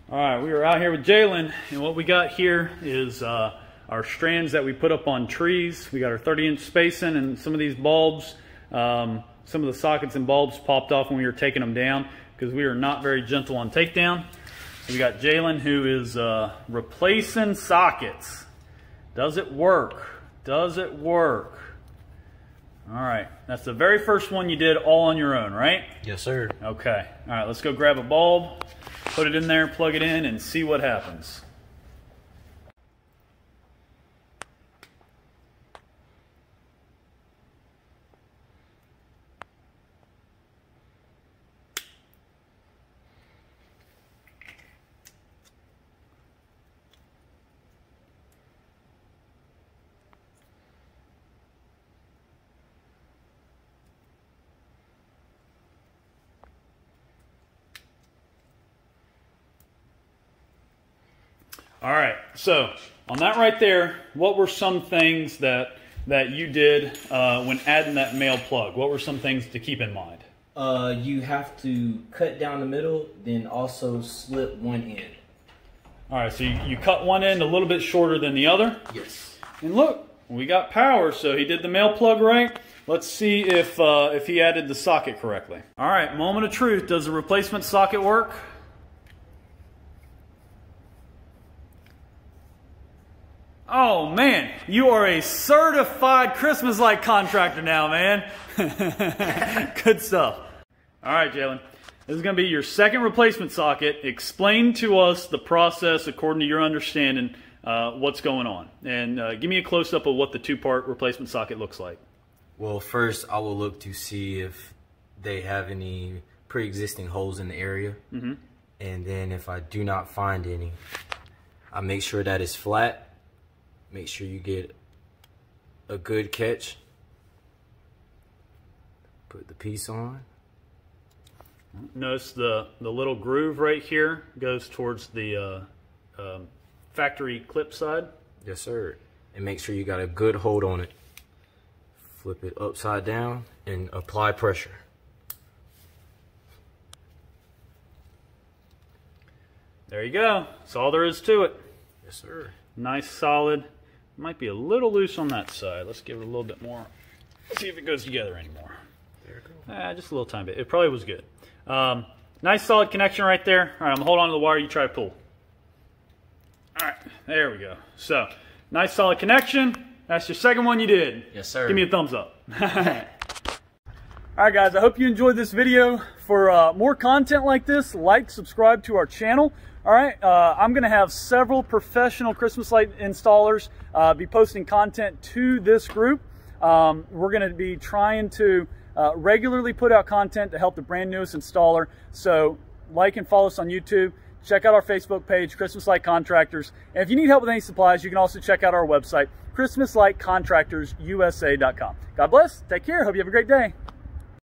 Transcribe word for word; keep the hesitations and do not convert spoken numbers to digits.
All right, we are out here with Jalen, and what we got here is uh, our strands that we put up on trees. We got our thirty inch spacing, and some of these bulbs, um, some of the sockets and bulbs popped off when we were taking them down because we are not very gentle on takedown. So we got Jalen who is uh, replacing sockets. Does it work? Does it work? All right, that's the very first one you did all on your own, right? Yes, sir. Okay, all right, let's go grab a bulb, put it in there, plug it in, and see what happens. All right, so on that right there, what were some things that that you did uh, when adding that male plug? What were some things to keep in mind? Uh, you have to cut down the middle, then also slip one end. All right, so you, you cut one end a little bit shorter than the other? Yes. And look, we got power, so he did the male plug right. Let's see if, uh, if he added the socket correctly. All right, moment of truth. Does the replacement socket work? Oh man, you are a certified Christmas light contractor now, man. Good stuff. All right, Jalen, this is going to be your second replacement socket. Explain to us the process according to your understanding, uh, what's going on. And uh, give me a close-up of what the two-part replacement socket looks like. Well, first I will look to see if they have any pre-existing holes in the area. Mm-hmm. And then if I do not find any, I make sure that it's flat. Make sure you get a good catch. Put the piece on. Notice the, the little groove right here goes towards the uh, um, factory clip side. Yes, sir. And make sure you got a good hold on it. Flip it upside down and apply pressure. There you go. That's all there is to it. Yes, sir. Nice, solid. Might be a little loose on that side. Let's give it a little bit more. Let's see if it goes together anymore. There it goes. Ah, just a little tiny bit. It probably was good. Um, nice solid connection right there. All right, I'm holding on to the wire. You try to pull. All right, there we go. So, nice solid connection. That's your second one you did. Yes, sir. Give me a thumbs up. All right, guys, I hope you enjoyed this video. For uh, more content like this, like, subscribe to our channel. All right, uh, I'm going to have several professional Christmas light installers uh, be posting content to this group. Um, we're going to be trying to uh, regularly put out content to help the brand newest installer. So like and follow us on YouTube. Check out our Facebook page, Christmas Light Contractors. And if you need help with any supplies, you can also check out our website, Christmas Light Contractors U S A dot com. God bless. Take care. Hope you have a great day.